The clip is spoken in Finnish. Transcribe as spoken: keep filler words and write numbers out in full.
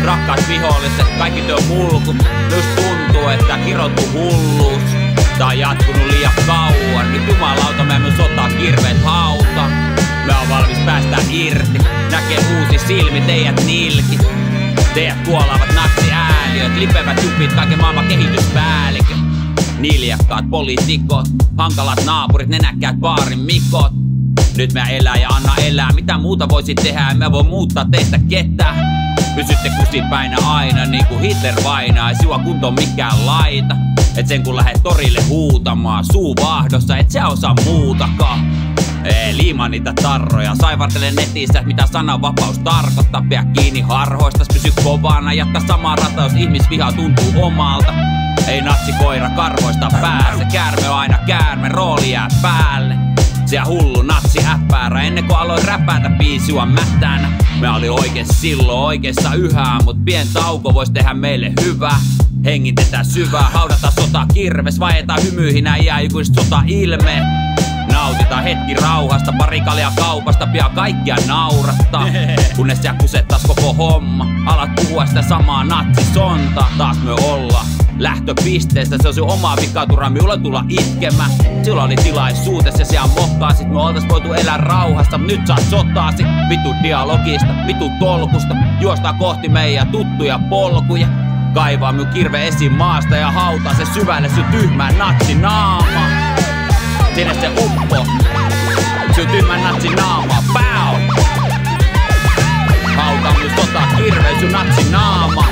Rakkaat viholliset, kaikki työ mulkut. Just tuntuu, että kirottu hulluus. Tää on jatkunut liian kauan. Nyt jumalauta mä mun sotaa kirveet hauta. Mä oon valmis päästä irti. Näkee uusi silmi, teidät nilkit. Teidät kuolaavat natsiääliöt. Lipevät jupit, kaiken maailman kehityspäälliköt. Niljakkaat poliitikot, hankalat naapurit, nenäkkäät baarin mikot. Nyt mä elää ja anna elää. Mitä muuta voisit tehdä, en mä voi muuttaa teistä ketään. Pysytte kusipäinä aina niinku Hitler vainaa. Ei sua kuntoon mikään laita. Et sen kun lähet torille huutamaan suu vaahdossa, et sä osaa muutakaan. Ei liimaa niitä tarroja, saivartele netissä mitä sananvapaus tarkoittaa. Pidä kiinni harhoistas, pysy kovana, jatka samaa rataa jos ihmisviha tuntuu omalta. Ei natsikoira karvoista pääse, käärme on aina käärme, rooli jää päälle. Se hullu natsi äppäärä, ennen kuin aloin räpätä biisiua mättänä. Mä olin oikees silloin, oikeessa yhä, mut pien tauko vois tehdä meille hyvää. Hengitetään syvää, haudataan sota kirves, vaietaan hymyihin äijää ikuiset sota ilme. Nautitaan hetki rauhasta, pari kaljaa kaupasta, pian kaikkia naurattaa. Kunnes sä kusettas koko homma, alat puhua sitä samaa natsisonta. Taas me ollaan lähtöpisteestä, se on sun oma vikatura, minulla tulla itkemään. Silloin oli tilaisuutes ja siellä mokkaasit, me oltais voitu elää rauhasta, mut nyt saat sotaasi. Vitu dialogista, vitu tolkusta, juostaa kohti meidän tuttuja polkuja. Kaivaa minun kirve esiin maasta ja hautaa se syvälle sun tyhmään natsinaama. Sinne se uppo, sun tyhmän natsinaamaa, pau! Hautaa minun sota kirve sun natsinaama.